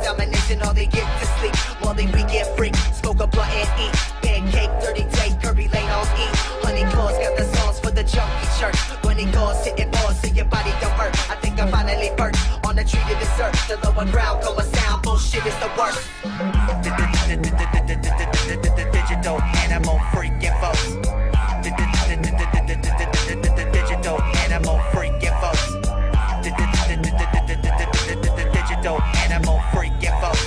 domination, all they get to sleep while they weekend freak. Smoke a blunt and eat pancake, dirty day, Kirby Lane on E. Honey Claus got the songs for the junkie church. Running calls, sitting balls, so your body don't hurt. I think I finally burnt on the tree to dessert. The lower ground, come a sound, bullshit is the worst. Digital animal freaking folks. Digital animal freaking folks. Digital animal freaking folks.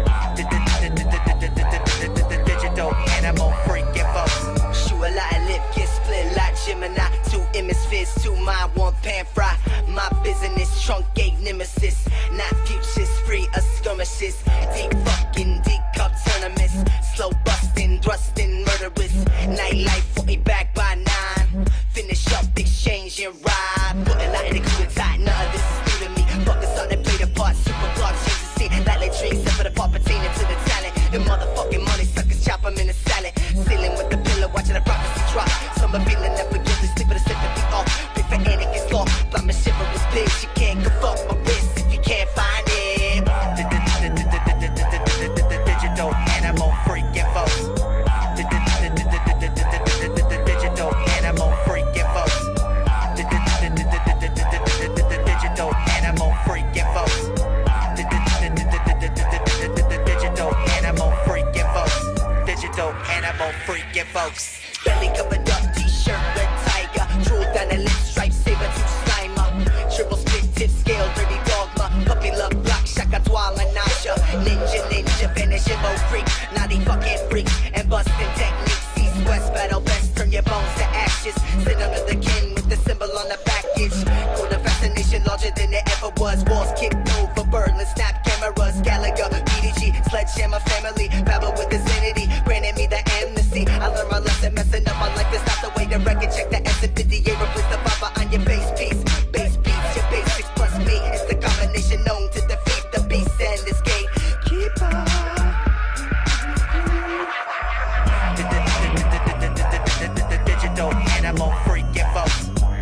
Digital animal freaking folks. Shoot a lot of lip, get split like Gemini. Two hemispheres, two mind, one pan fry. My business, truncate nemesis. Not futures, free of skirmishes. Deep fucking, deep cup tournaments. Slow busting, thrusting, murderous. Nightlife, 40 back by 9. Finish up, exchange and ride. Put a lot in the cool and tight, none of this is new to me. Fuckers on that play the part, super blog, change the scene. Like dreams, except for the part pertaining to the talent. The motherfucking money suckers, chop them in the salad. Ceiling with the pillow, watching the prophecy drop. Some are feeling never guilty, sleep with a sympathy off. Big for Anakin's law, but my shiver was big. She can't go fuck my wrist if you can't find it. Digital animal freaking folks. Digital animal freaking folks. Digital animal freaking folks. Digital animal freaking folks. Digital animal freaking folks. Belly covered up, t-shirt, red tiger. Drool down the lip, stripe, saber tooth slimer. Triple split, tip scale, dirty dogma. Puppy love, block, shaka, dwala, nasha. Ninja, vanishing, mo freak. Naughty fucking freaks, and busting techniques. East, west, battle best, turn your bones to ashes. Sit under the kin with the symbol on the package. Cool the fascination, larger than it ever was. Walls kicked over, Berlin, snap cameras. Gallagher, BDG, sledgehammer family. Babble with insanity, granted me the amnesty. I learned my lesson, messing up my life is not the way to record. Check the S58, replace the baba on your bass piece. Bass beats, your basics plus me. It's the combination known to defeat the beast and escape. Keep on. Digital animal freaking folks.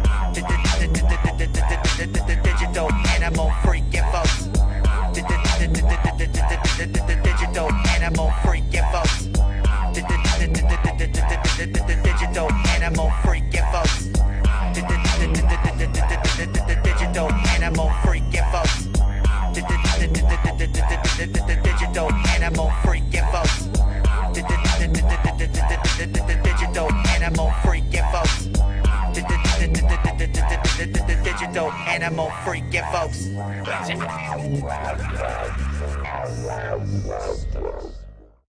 Digital animal freaking folks. Digital animal freaking folks. Digital animal freaking folks. Digital animal freaking folks. Digital animal freaking folks. Digital animal freaking folks. Digital animal freaking folks.